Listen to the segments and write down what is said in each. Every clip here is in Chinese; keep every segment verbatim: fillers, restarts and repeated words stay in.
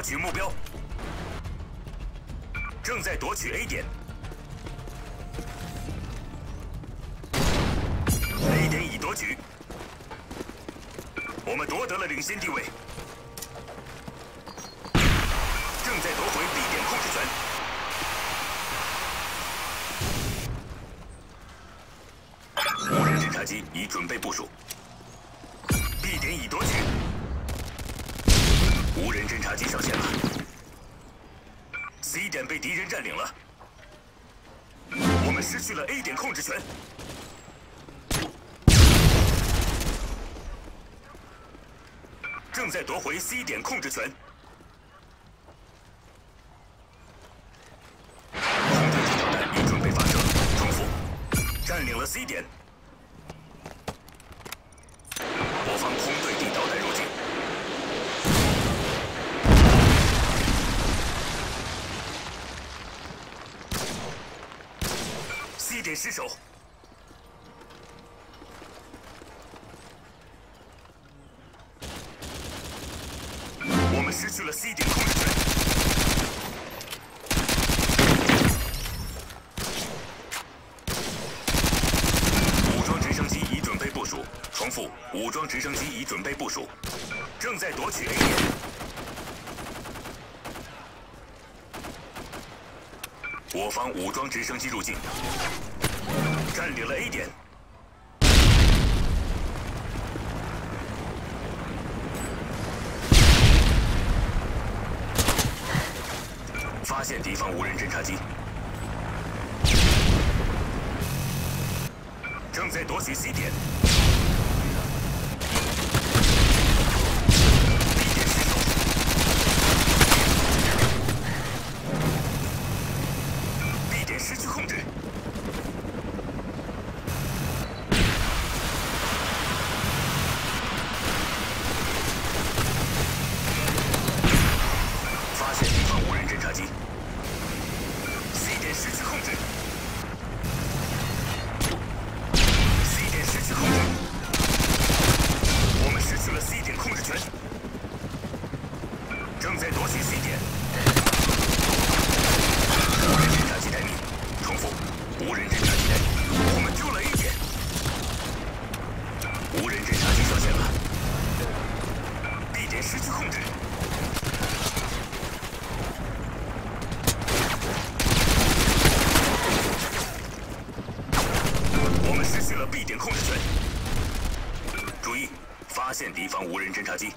取目标，正在夺取 A 点 ，A 点已夺取，我们夺得了领先地位，正在夺回 B 点控制权。 无人侦察机已准备部署 ，B 点已夺取，无人侦察机上线了 ，C 点被敌人占领了，我们失去了 A 点控制权，正在夺回 C 点控制权。空对地导弹已准备发射，重复，占领了 C 点。 我方空对地导弹入境，C 点失守，我们失去了 C 点控制权。武装直升机已准备部署。 重复，武装直升机已准备部署，正在夺取 A 点。我方武装直升机入境，占领了 A 点。发现敌方无人侦察机，正在夺取 C 点。 失去控制，发现敌方无人侦察机 ，C 点失去控制 ，C 点失去控制，我们失去了 C 点控制权，正在夺取 C 点，无人侦察机待命。 重复，无人侦察机待命，我们丢了 A 点，无人侦察机上线了 ，B 点失去控制，我们失去了 B 点控制权。注意，发现敌方无人侦察机。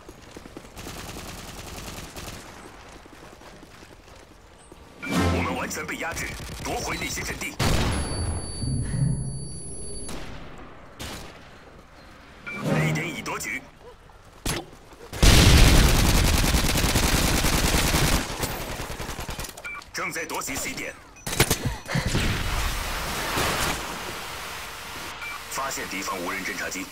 完全被压制，夺回那些阵地。A 点已夺取，正在夺取 C 点。发现敌方无人侦察机。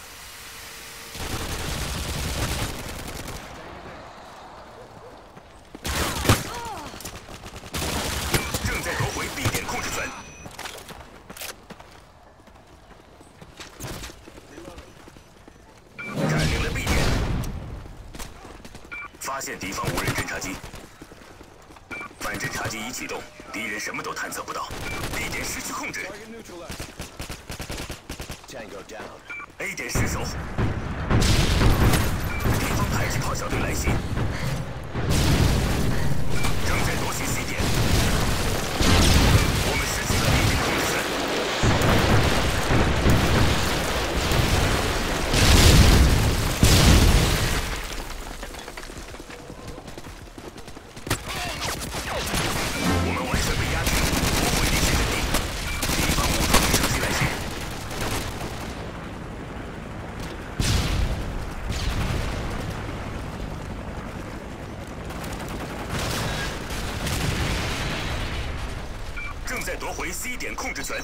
发现敌方无人侦察机，反侦察机已启动，敌人什么都探测不到。B 点失去控制 ，A 点失守，敌方迫击炮小队来袭，正在夺取 C 点，我们失去了 A 点控制权。 正在夺回 C 点控制权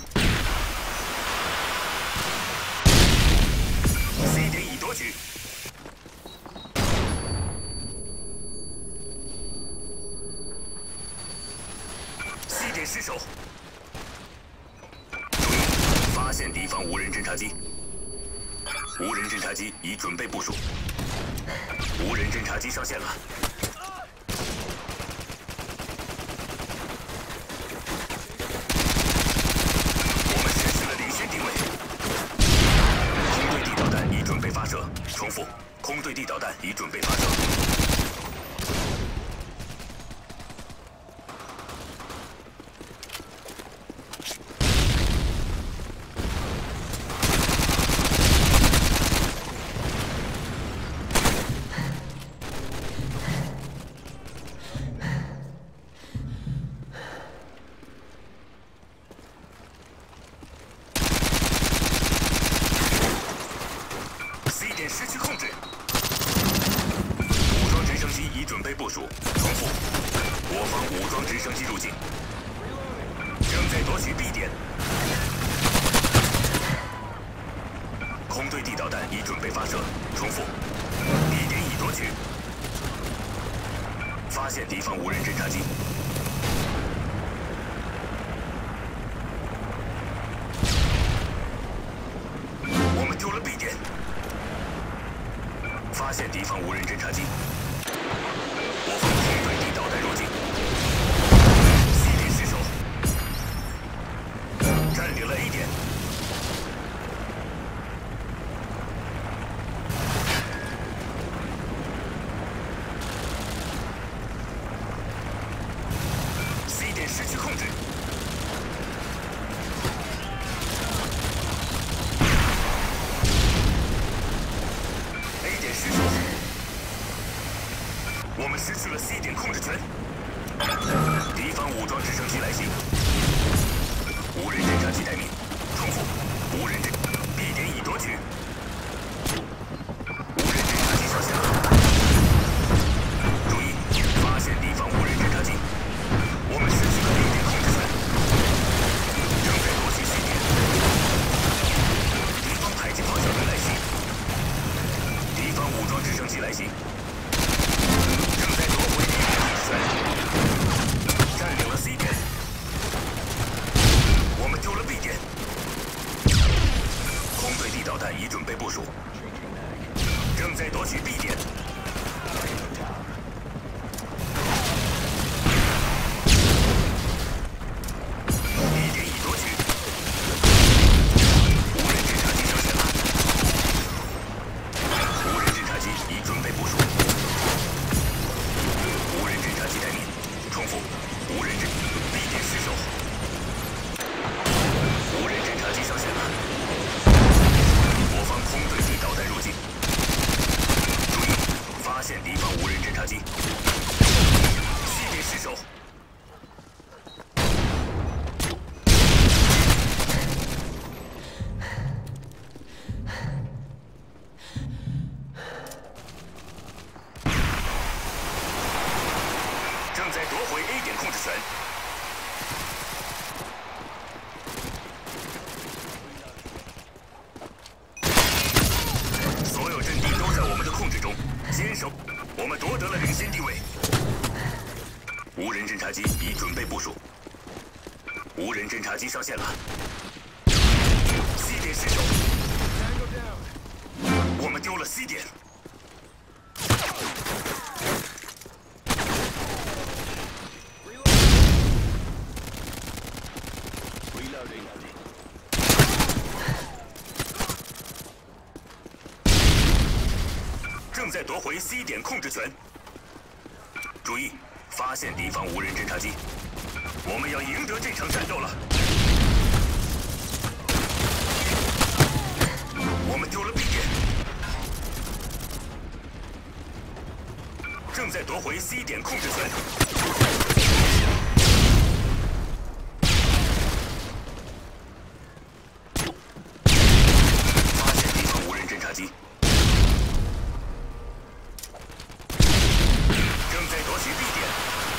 ，C 点已夺取。C 点失守。注意，发现敌方无人侦察机。无人侦察机已准备部署。无人侦察机上线了。 已准备发射。C 点失去控制。武装直升机已准备部署。重复，我方武装直升机入境，正在夺取 B 点。空对地导弹已准备发射。重复 ，B 点已夺取。发现敌方无人侦察机。我们丢了 B 点。发现敌方无人侦察机。我方空对地导弹入境。C 点失守。占领了 A 点。C 点失去控制。A 点失守。我们失去了 C 点控制权。敌方武装直升机来袭。无人侦察机待命。重复，无人侦 B 点已夺取。无人侦察机上线了。注意，发现敌方无人侦察机。我们失去了 A 点控制权。正在夺取 C 点。敌方迫击炮小队来袭。敌方武装直升机来袭。正在夺回 A 点控制权。占领了 C 点。我们丢了 B 点。空对地导弹已准备部署。正在夺取 B 点。B 点已夺取。无人侦察机上线了。无人侦察机已准备部署。无人侦察机待命。重复，无人侦 B 点失守。无人侦察机上线了。我方空对地导弹入境。注意，发现敌方无人侦察机。C 点失守。正在夺回 A 点控制权。所有阵地都在我们的控制中，坚守。我们夺得了领先地位。无人侦察机已准备部署。无人侦察机上线了。C 点失守。我们丢了 C 点。正在夺回 C 点控制权。注意，发现敌方无人侦察机。我们要赢得这场战斗了。我们丢了 B 点。正在夺回 C 点控制权。发现敌方无人侦察机。正在夺取 B 点。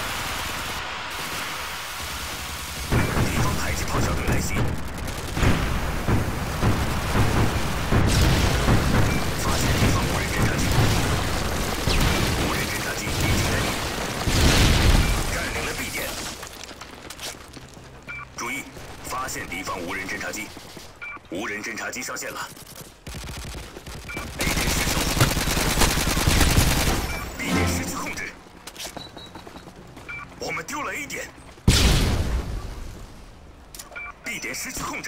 敌方迫击炮小队来袭。发现敌方无人侦察机。无人侦察机已经待命。占领了 B 点。注意，发现敌方无人侦察机。无人侦察机上线了。A 点失守。B 点失去控制。我们丢了 A 点。B 点失去控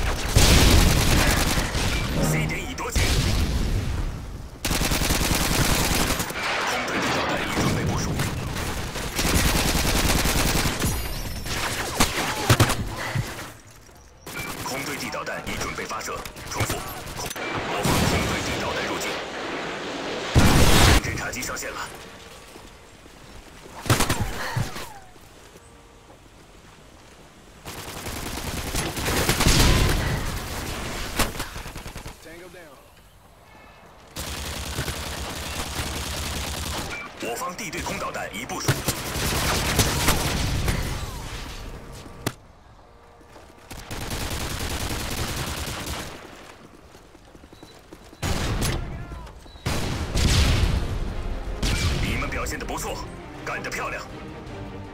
制。C 点已夺取。 导弹已准备发射。重复，空我方空对地导弹入境。侦察机上线了。 我方地对空导弹已部署。你们表现得不错，干得漂亮。